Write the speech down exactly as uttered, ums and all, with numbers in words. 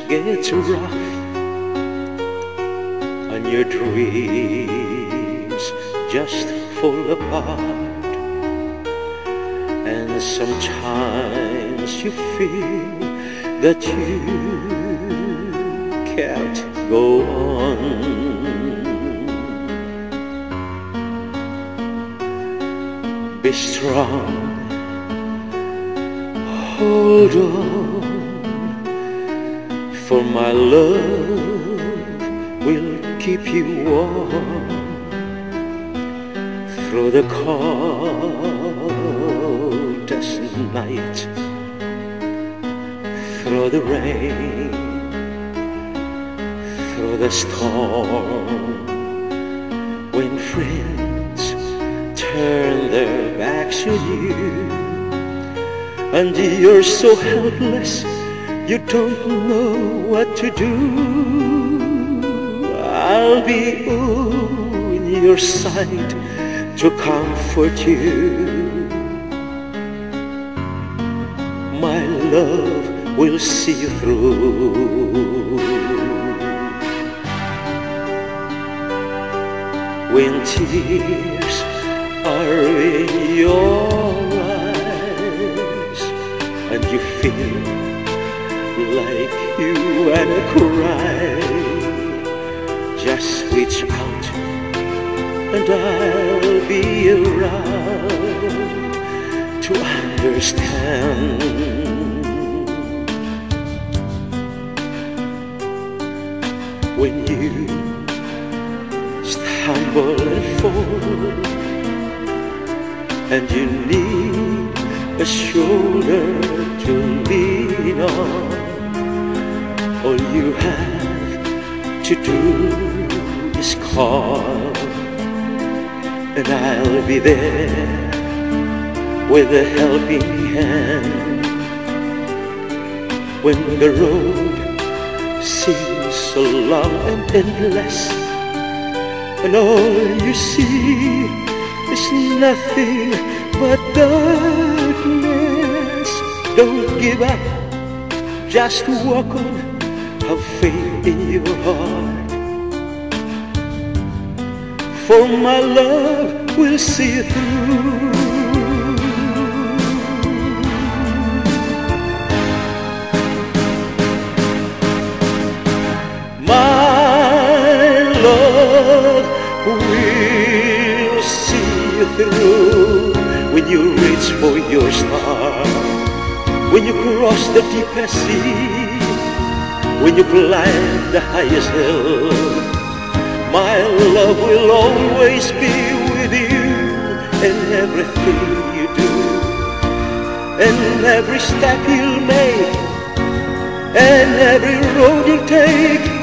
gets rough and your dreams just fall apart, and sometimes you feel that you can't go on. Be strong, hold on, for my love will keep you warm through the coldest night, through the rain, through the storm. When friends turn their backs on you and you're so helpless, you don't know what to do, I'll be on your side to comfort you. My love will see you through. When tears are in your eyes and you feel like you wanna cry, just reach out and I'll be around to understand. When you stumble and fall and you need a shoulder to lean on, all you have to do is call, and I'll be there with a helping hand. When the road seems so long and endless, and all you see is nothing but darkness, don't give up, just walk on, have faith in your heart, for my love will see you through. My love will see you through. When you reach for your star, when you cross the deepest sea, when you climb the highest hill, my love will always be with you in everything you do, and every step you'll make, and every road you take.